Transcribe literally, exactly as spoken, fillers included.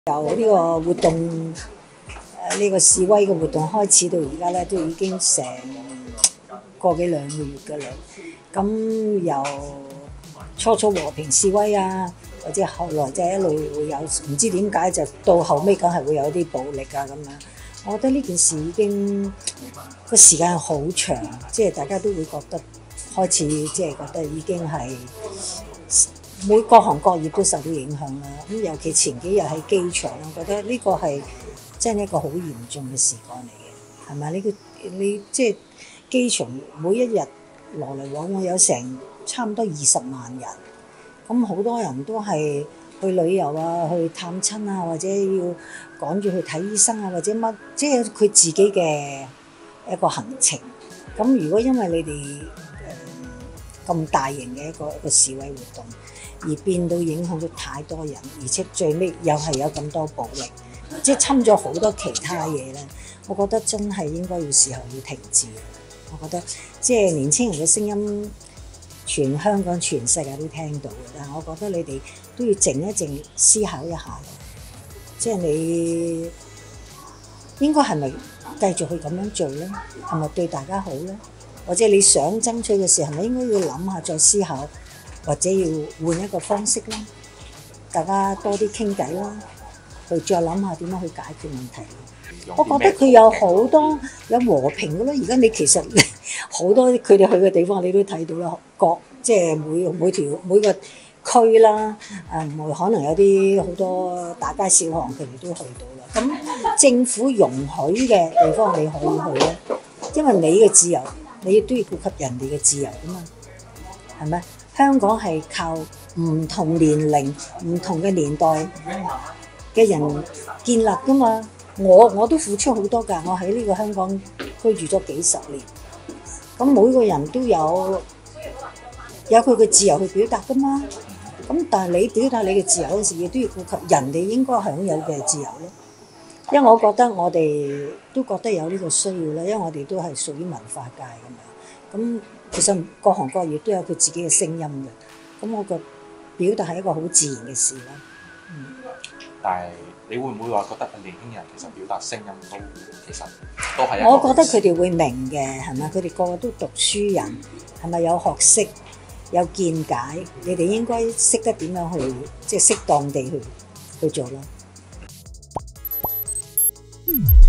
由呢個活動誒呢個示威嘅活動開始到而家咧，都已經成個幾兩個月㗎啦。咁由初初和平示威啊，或者後來就一路會有唔知點解就到後尾梗係會有啲暴力啊咁樣。我覺得呢件事已經個時間好長，即係大家都會覺得開始即係覺得已經係。每各行各業都受到影響啦，咁尤其前幾日喺機場，我覺得呢個係真係一個好嚴重嘅事幹嚟嘅，係咪？呢個你即係機場每一日來來往往有成差唔多二十萬人，咁好多人都係去旅遊啊、去探親啊，或者要趕住去睇醫生啊，或者乜，即係佢自己嘅一個行程。咁如果因為你哋誒咁大型嘅一個一個示威活動，而變到影響到太多人，而且最尾又係有咁多暴力，即係侵咗好多其他嘢咧。我覺得真係應該要時候要停止。我覺得即係年輕人嘅聲音，全香港、全世界都聽到嘅。但係我覺得你哋都要靜一靜，思考一下。即係你應該係咪繼續去咁樣做咧？係咪對大家好咧？或者你想爭取嘅時候，係咪應該要諗下再思考？或者要換一個方式啦，大家多啲傾偈啦，去再諗下點樣去解決問題。我覺得佢有好多有和平嘅咯。而家你其實好多佢哋去嘅地方，你都睇到啦。各即係每每條每個區啦，誒可能有啲好多大街小巷，佢哋都去到啦。咁政府容許嘅地方你可以去咧，因為你嘅自由，你都要顧及人哋嘅自由啊嘛，係咪？香港係靠唔同年齡、唔同嘅年代嘅人建立㗎嘛。我我都付出好多㗎，我喺呢個香港居住咗幾十年。咁每個人都有有佢嘅自由去表達㗎嘛。咁但係你表達你嘅自由嗰時，亦都要顧及人哋應該享有嘅自由咯。因為我覺得我哋都覺得有呢個需要啦，因為我哋都係屬於文化界㗎嘛。咁其實各行各業都有佢自己嘅聲音嘅，咁我覺得表達係一個好自然嘅事啦。嗯。 但係你會唔會話覺得年輕人其實表達聲音都其實都係一個？ 我覺得佢哋會明嘅，係咪？佢哋個個都讀書人，係咪有學識、有見解？你哋應該識得點樣去，即係適當地去去做咯。嗯。